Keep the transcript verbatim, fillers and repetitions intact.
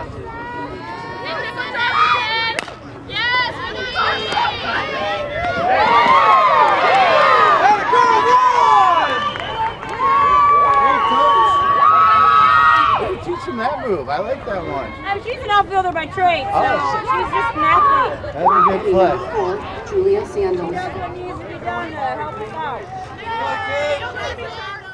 That move, I like that one. Oh, she's an outfielder by trade, so oh. she's just an athlete. That's a good play. Julia Sandals. That's what needs to be done to help us out.